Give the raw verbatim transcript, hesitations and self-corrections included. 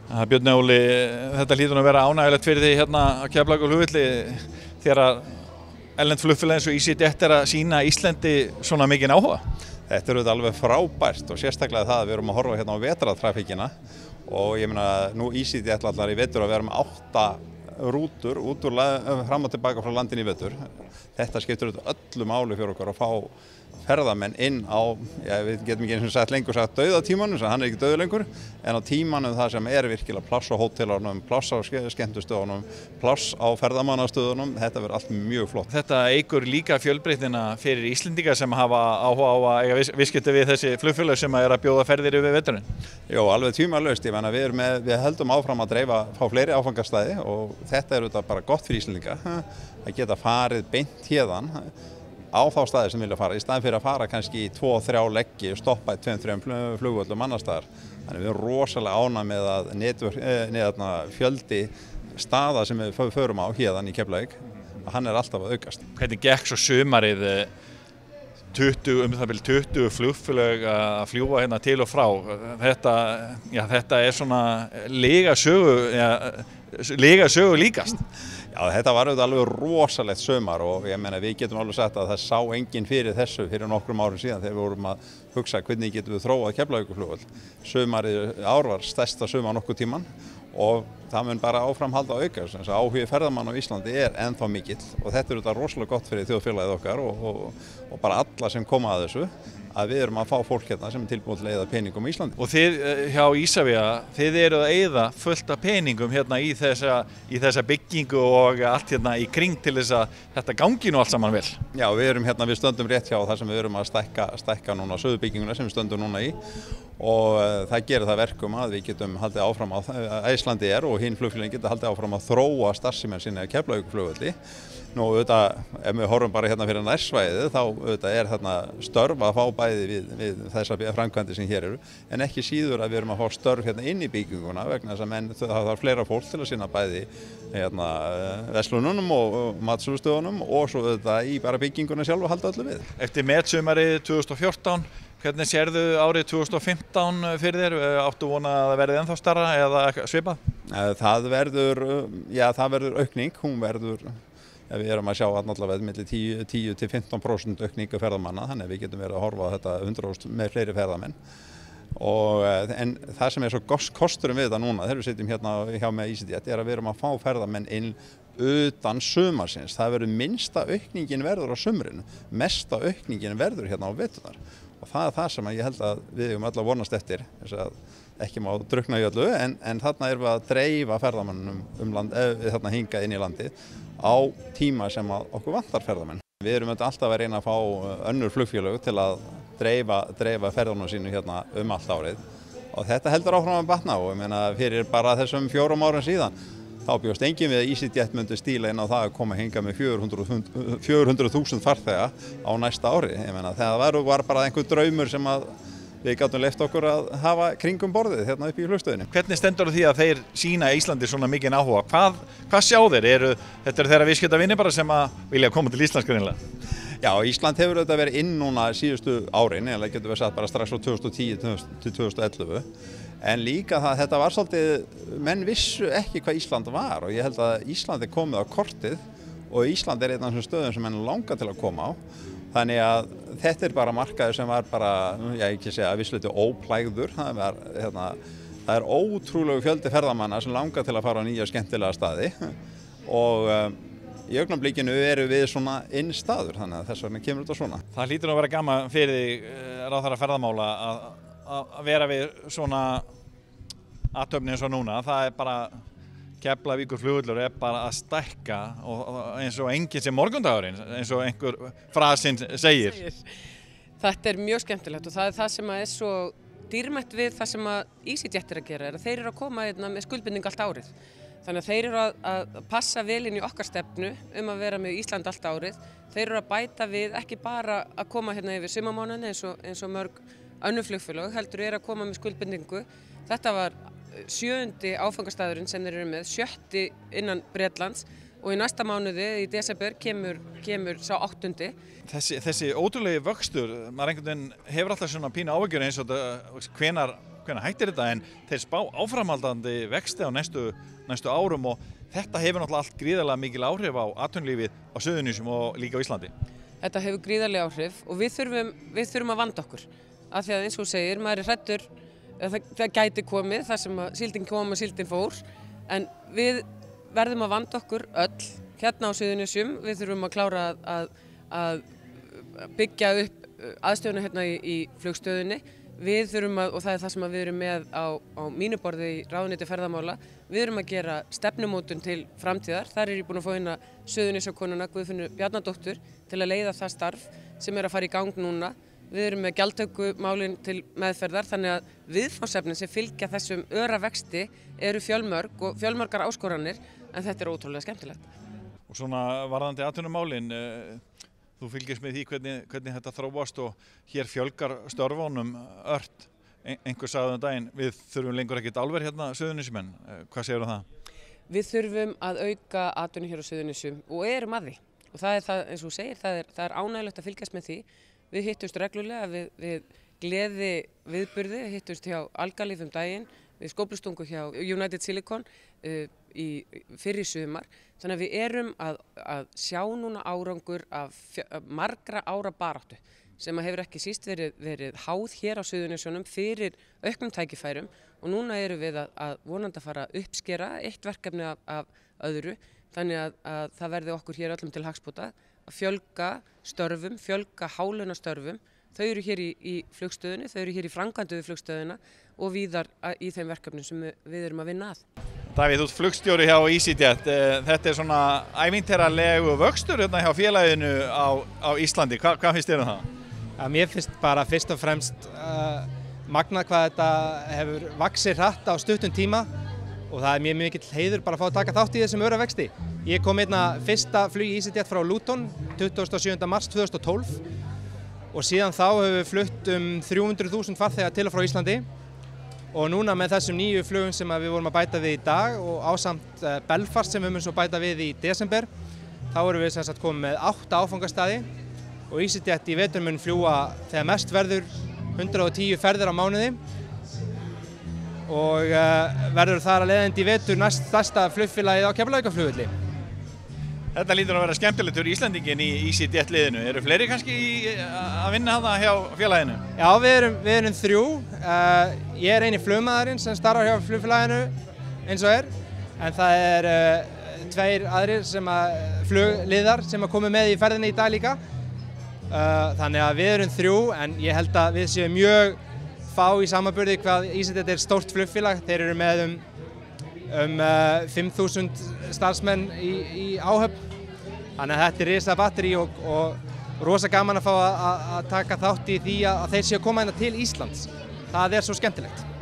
Það Björn Óli, þetta hlýtur nú að vera ánægjulegt fyrir því hérna á Keflavíkurflugvelli þegar erlend flugfélög eins og EasyJet er að sýna Íslandi svona mikinn áhuga. Þetta er auðvitað alveg frábært og sérstaklega það að við erum að horfa hérna á vetrartrafikkina og ég meina nú EasyJet allar í vetur að vera með átta rútur út úr fram og tilbaka frá landinu í vetur. Þetta skiptir auðvitað öllu máli fyrir okkur að fá ferðamenn inn á, já, við getum ekki eins og sagt lengur sagt dauðatímanum, sem hann er ekki dauður lengur, en á tímanum það sem er virkilega pláss á hótelunum, pláss á skemmtustöðunum, pláss á ferðamannastöðunum, þetta verður allt mjög flott. Þetta eykur líka fjölbreytnina fyrir Íslendinga sem hafa áhuga á að eiga viðskipti við þessi flugfélög sem er að bjóða ferðir yfir veturinn. Jó, alveg tvímælalaust, ég meina við erum með, við heldum áfram að dreifa, fá fleiri áfangastæði og þetta er auðvitað bara gott fyrir Íslendinga að geta farið beint héðan á þá staði sem vilja fara, í staðin fyrir að fara kannski í tvo, þrjá leggi og stoppa í tveim, þrejum flugvöllum annar staðar. Þannig við erum rosalega ánægð með að netver, neðarna, fjöldi staða sem við förum á héðan í Keflavík, að hann er alltaf að aukast. Hvernig gekk svo sumarið tuttugu, um það bil tuttugu flugfélög að fljúga hérna til og frá? Þetta, já, þetta er svona lega sögu, já, lega sögu líkast. Já, þetta var auðvitað alveg rosalegt sumar og ég meina við getum alveg sagt að það sá enginn fyrir þessu fyrir nokkrum árum síðan þegar við vorum að hugsa hvernig getum við þróað Keflavíkurflugvöll. Sumarið ár var stærsta sumar nokkuð tíman og það mun bara áfram halda að auka. Þess að áhugi ferðamanna á Íslandi er ennþá mikill og þetta er auðvitað rosalega gott fyrir þjóðfélagið okkar og, og, og bara alla sem koma að þessu. Að við erum að fá fólk hérna sem er tilbúið til að eyða peningum í Íslandi. Og þið hjá Isavia, þið eru að eyða fullt af peningum hérna í þessa, í þessa byggingu og allt hérna í kring til þess að þetta gangi nú allt saman vel. Já, við erum hérna, við stöndum rétt hjá þar sem við erum að stækka, stækka núna söðubygginguna sem við stöndum núna í og uh, það gerir það verkum að við getum haldið áfram á Íslandi er og hinn flugfélögin geta haldið áfram að þróa starfsemin sinni á Keflavíkurflugvelli. Nú auðvitað, ef við horfum bara hérna fyrir nærsvæðið, þá auðvitað er þarna störf að fá bæði við, við þessar framkvæmdir sem hér eru, en ekki síður að við erum að fá störf hérna inn í bygginguna vegna þess að menn, það þarf fleira fólk til að sinna bæði hérna verslununum og, og matsölustöðunum og svo auðvitað í bara bygginguna sjálf og halda öllu við. Eftir metsumarið tvö þúsund og fjórtán, hvernig sérðu árið tvö þúsund og fimmtán fyrir þér? Áttu vona að það verði ennþá stærra eða svipað? Það verður, já, það verður aukning, hún verður Ja, við erum að sjá að náttúrulega milli tíu til fimmtán prósent aukningu ferðamanna, þannig að við getum verið að horfa á þetta hundrað þúsund með fleiri ferðamenn. Og, en það sem er svo kosturum við þetta núna, þegar við sitjum hérna hjá með EasyJet, er að við erum að fá ferðamenn inn utan sumarsins. Það verður minnsta aukningin verður á sumrinu, mesta aukningin verður hérna á veturnar. Og það er það sem ég held að við erum öll að vonast eftir, þess að ekki má drukna í öllu, en, en þarna erum við að dreifa ferðamannum um land, eða þarna hinga inn í landið á tíma sem að okkur vantar ferðamenn. Við erum alltaf að reyna að fá önnur flugfélög til að dreifa, dreifa ferðunum sínu hérna um allt árið og þetta heldur áfram að batna og ég meina fyrir bara þessum fjórum árum síðan þá bjóst enginn við að EasyJet myndi stíla inn á það að koma hinga með fjögur hundruð þúsund farþega á næsta ári. Ég meina það var, var bara einhver draumur sem að við gátum leyft okkur að hafa kringum borðið hérna upp í flugstöðinni. Hvernig stendur því að þeir sýna Íslandi svona mikinn áhuga? Hvað, hvað sjá þeir? Eru, þetta eru þeirra viðskiptavinir bara sem að vilja koma til Íslands greinilega? Já, Ísland hefur auðvitað verið inn núna síðustu árin, eða getur við sagt bara strax frá tvö þúsund og tíu til tvö þúsund og ellefu. En líka það, þetta var svolítið, menn vissu ekki hvað Ísland var og ég held að Ísland er komið á kortið og Ísland er einn af þessum stöðum sem menn langar til að koma á. Þannig að þetta er bara markaður sem var bara, já ekki segja að vissleiti óplægður. Það er, hérna, það er ótrúlegu fjöldi ferðamanna sem langar til að fara á nýja skemmtilega staði og um, í augnablikinu eru við svona inn staður, þannig að þess vegna kemur þetta svona. Það hlýtur að vera gaman fyrir þig, ráðherra ferðamála, að, að vera við svona athöfni eins og núna. Það er bara Keflavíkurflugvöllur er bara að stækka og, og eins og enginn sem morgundagurinn, eins og einhver frasinn segir. Þetta er mjög skemmtilegt og það er það sem er svo dýrmætt við það sem að EasyJet er að gera, er að þeir eru að koma hérna með skuldbinding allt árið. Þannig að þeir eru að, að passa vel inn í okkar stefnu um að vera með Ísland allt árið. Þeir eru að bæta við ekki bara að koma hérna yfir sumarmánuðina eins og, eins og mörg önnur flugfélög, heldur er að koma með skuldbindingu. Þetta var sjöundi áfangastæðurinn sem þeir eru með, sjötti innan Bretlands og í næsta mánuði, í desember, kemur, kemur sá áttundi. Þessi, þessi ótrúlegi vöxtur, maður einhvern veginn hefur alltaf svona pínu áhyggjur eins og þetta, hvenar hvenær hættir þetta, en þeir spá áframhaldandi vexti á næstu, næstu árum og þetta hefur náttúrulega allt gríðarlega mikil áhrif á atvinnulífið á Suðurnesjum og líka á Íslandi. Þetta hefur gríðarlega áhrif og við þurfum, við þurfum að vanda okkur. Af því að eins og þú segir, maður er hræddur, það, það gæti komið þar sem að síldin kom og síldin fór, en við verðum að vanda okkur öll hérna á Suðurnesjum. Við þurfum að klára að, að, að byggja upp aðstöðuna hérna í, í flugstöðinni. Við þurfum að, og það er það sem við erum með á, á mínu borði í ráðuneyti ferðamála, við erum að gera stefnumótun til framtíðar. Þar er ég búin að fá hérna Suðurnesjakonuna Guðfinnu Bjarnadóttur til að leiða það starf sem er að fara í gang núna. Við erum með gjaldtökumálin til meðferðar, þannig að viðfangsefnin sem fylgja þessum öra vexti eru fjölmörg og fjölmörgar áskoranir, en þetta er ótrúlega skemmtilegt. Og svona varðandi atvinnumálin, þú fylgist með því hvernig, hvernig þetta þróast og hér fjölgar störfunum ört. Einhver sagði um daginn, við þurfum lengur ekkert álver hérna Suðurnesjumenn. Hvað segirðu um það? Við þurfum að auka atvinnu hér á Suðurnesjum og erum að því. Og það er það, eins og þú segir, það er, það er ánægilegt að fylgjast með því. Við hittumst reglulega við, við gleði viðburði, hittumst hjá Algalíf um daginn, við skóflustungu hjá United Silicon uh, í fyrr í sumar. Þannig að við erum að, að sjá núna árangur af margra ára baráttu sem að hefur ekki síst verið, verið háð hér á Suðurnesjunum fyrir auknum tækifærum og núna erum við að, að vonandi að fara að uppskera eitt verkefni af, af öðru þannig að, að það verði okkur hér öllum til hagsbóta að fjölga störfum, fjölga hálunastörfum. Þau eru hér í, í flugstöðinni, þau eru hér í framkvæmdu við flugstöðina og víðar í þeim verkefnum sem við erum að vinna að. Davíð, þú ert flugstjóri hjá EasyJet. Þetta er svona ævintýralegu vöxtur hérna hjá félaginu á, á Íslandi. Hva, hvað finnst þér um það? Ja, mér finnst bara fyrst og fremst uh, magnað hvað þetta hefur vaxið hratt á stuttum tíma og það er mjög mikill heiður bara að fá að taka þátt í þessum öra vexti. Ég kom einna fyrsta flug í EasyJet frá Luton tuttugasta og sjöunda mars tvö þúsund og tólf og síðan þá hefur við flutt um þrjú hundruð þúsund farþega til og frá Íslandi og núna með þessum nýju flugum sem við vorum að bæta við í dag og ásamt uh, Belfast sem við munum svo bæta við í desember, þá erum við sem sagt komið með átta áfangastaði og EasyJet í vetur mun fljúga þegar mest verður hundrað og tíu ferðir á mánuði og uh, verður þar að leiðandi í vetur næst stærsta flugfélagið á Keflavíkurflugvelli. Þetta lítur að vera skemmtilegt fyrir Íslandingin í EasyJet liðinu. Eru fleiri kannski í, að vinna þarna hjá félaginu? Já, við erum, við erum þrjú. Uh, ég er eini flugmaðurinn sem starfar hjá flugfélaginu eins og er, en það er uh, tveir aðrir sem að flugliðar sem að koma með í ferðinni í dag líka. Uh, þannig að við erum þrjú, en ég held að við séum mjög fá í samanburði hvað EasyJet er stórt flugfélag. Þeir eru með um, um uh, fimm þúsund starfsmenn í, í áhöfn. Þannig að þetta er risa batteri og, og rosa gaman að fá að, að taka þátt í því að þeir séu að koma hérna til Íslands. Það er svo skemmtilegt.